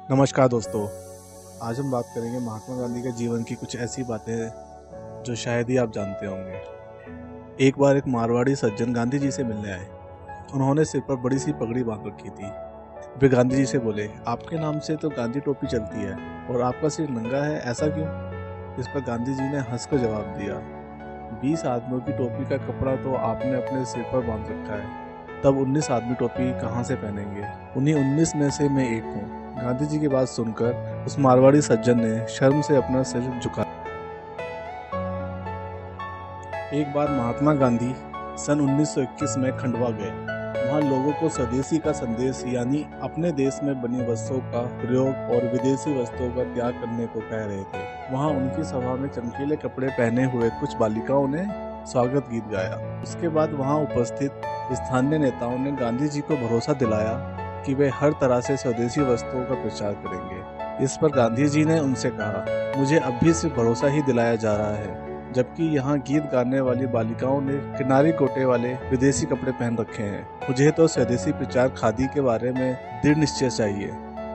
नमस्कार दोस्तों। आज हम बात करेंगे महात्मा गांधी के जीवन की कुछ ऐसी बातें जो शायद ही आप जानते होंगे। एक बार एक मारवाड़ी सज्जन गांधी जी से मिलने आए। उन्होंने सिर पर बड़ी सी पगड़ी बांध रखी थी। वे गांधी जी से बोले, आपके नाम से तो गांधी टोपी चलती है और आपका सिर नंगा है, ऐसा क्यों? इस पर गांधी जी ने हंसकर जवाब दिया, 20 आदमियों की टोपी का कपड़ा तो आपने अपने सिर पर बांध रखा है, तब 19 आदमी टोपी कहाँ से पहनेंगे? उन्हीं 19 में से मैं एक हूँ। गांधी जी की बात सुनकर उस मारवाड़ी सज्जन ने शर्म से अपना सिर झुका। एक बार महात्मा गांधी सन 1921 में खंडवा गए। वहाँ लोगों को स्वदेशी का संदेश यानी अपने देश में बनी वस्तुओं का प्रयोग और विदेशी वस्तुओं का त्याग करने को कह रहे थे। वहाँ उनकी सभा में चमकीले कपड़े पहने हुए कुछ बालिकाओं ने स्वागत गीत गाया। उसके बाद वहाँ उपस्थित स्थानीय नेताओं ने गांधी जी को भरोसा दिलाया कि वे हर तरह से स्वदेशी वस्तुओं का प्रचार करेंगे। इस पर गांधी जी ने उनसे कहा, मुझे अब भी सिर्फ भरोसा ही दिलाया जा रहा है, जबकि यहाँ गीत गाने वाली बालिकाओं ने किनारी कोटे वाले विदेशी कपड़े पहन रखे हैं। मुझे तो स्वदेशी प्रचार खादी के बारे में दृढ़ निश्चय चाहिए।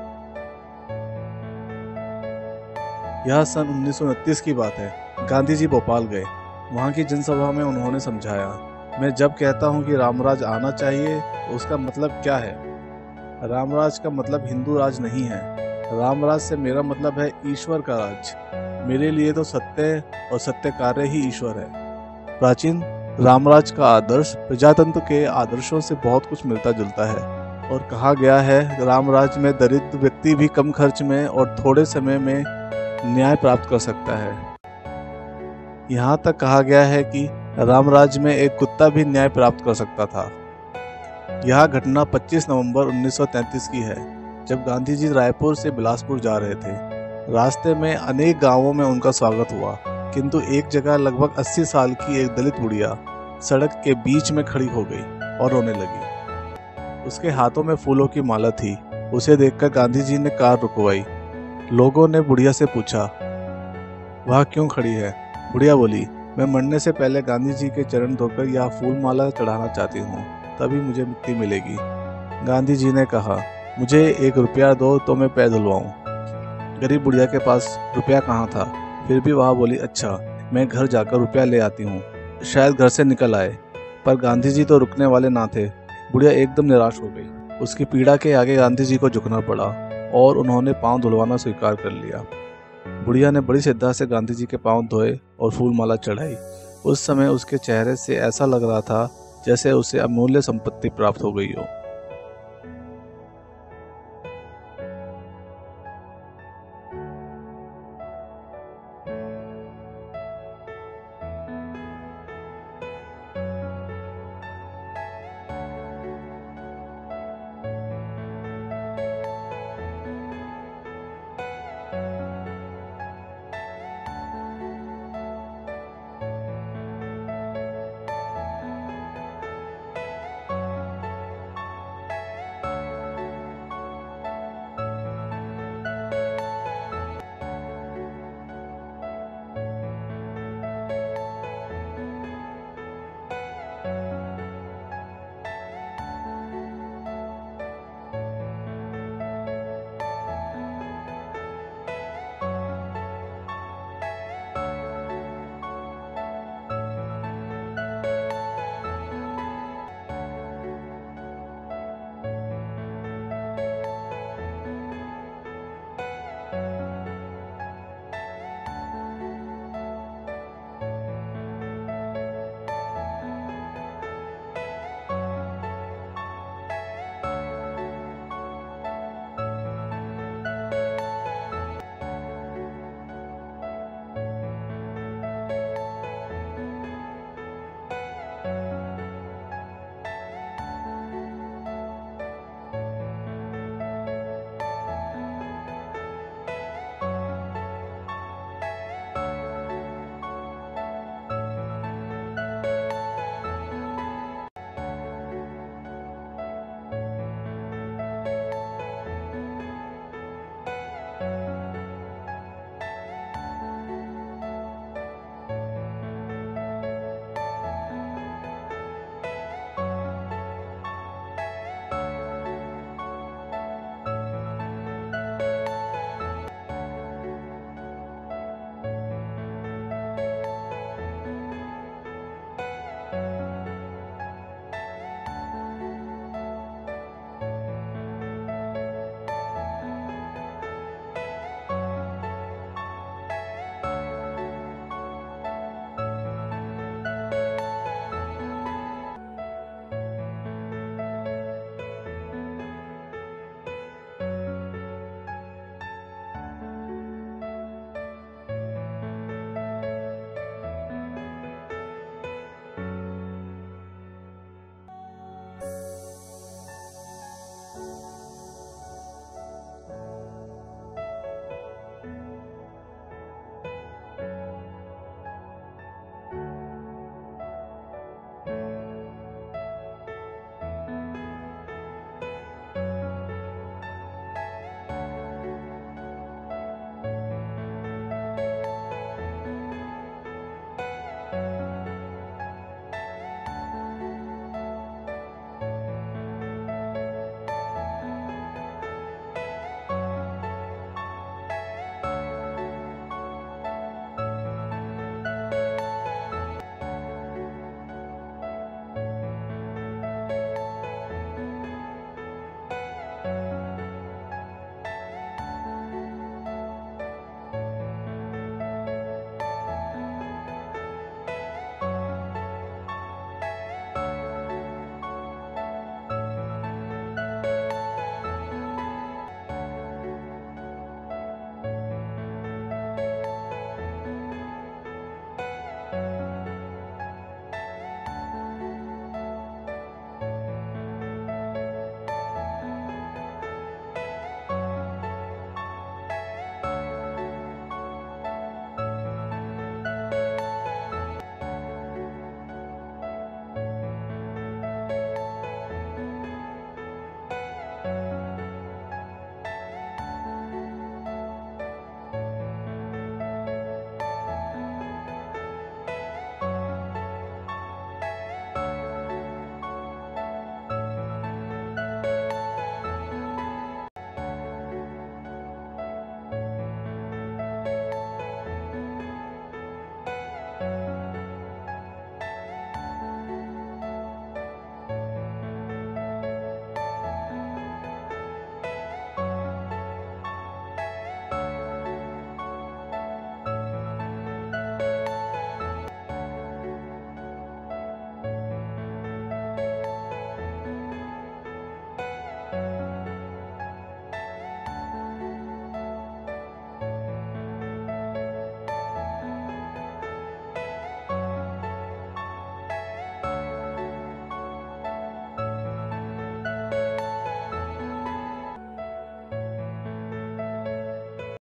यह सन 1929 की बात है। गांधी जी भोपाल गए। वहाँ की जनसभा में उन्होंने समझाया, मैं जब कहता हूँ कि रामराज आना चाहिए तो उसका मतलब क्या है? रामराज का मतलब हिंदू राज नहीं है। रामराज से मेरा मतलब है ईश्वर का राज। मेरे लिए तो सत्य और सत्य कार्य ही ईश्वर है। प्राचीन रामराज का आदर्श प्रजातंत्र के आदर्शों से बहुत कुछ मिलता जुलता है और कहा गया है रामराज में दरिद्र व्यक्ति भी कम खर्च में और थोड़े समय में न्याय प्राप्त कर सकता है। यहाँ तक कहा गया है कि रामराज में एक कुत्ता भी न्याय प्राप्त कर सकता था। यह घटना 25 नवंबर 1933 की है, जब गांधी जी रायपुर से बिलासपुर जा रहे थे। रास्ते में अनेक गांवों में उनका स्वागत हुआ, किंतु एक जगह लगभग 80 साल की एक दलित बुढ़िया सड़क के बीच में खड़ी हो गई और रोने लगी। उसके हाथों में फूलों की माला थी। उसे देखकर गांधी जी ने कार रुकवाई। लोगों ने बुढ़िया से पूछा, वह क्यों खड़ी है? बुढ़िया बोली, मैं मरने से पहले गांधी जी के चरण धोकर यह फूल माला चढ़ाना चाहती हूँ, तभी मुझे मुक्ति मिलेगी। गांधी जी ने कहा, मुझे 1 रुपया दो तो मैं पैर धुलवाऊं। गरीब बुढ़िया के पास रुपया कहाँ था, फिर भी वह बोली, अच्छा मैं घर जाकर रुपया ले आती हूँ। शायद घर से निकल आए, पर गांधी जी तो रुकने वाले ना थे। बुढ़िया एकदम निराश हो गई। उसकी पीड़ा के आगे गांधी जी को झुकना पड़ा और उन्होंने पाँव धुलवाना स्वीकार कर लिया। बुढ़िया ने बड़ी श्रद्धा से गांधी जी के पाँव धोए और फूल माला चढ़ाई। उस समय उसके चेहरे से ऐसा लग रहा था जैसे उसे अमूल्य संपत्ति प्राप्त हो गई हो।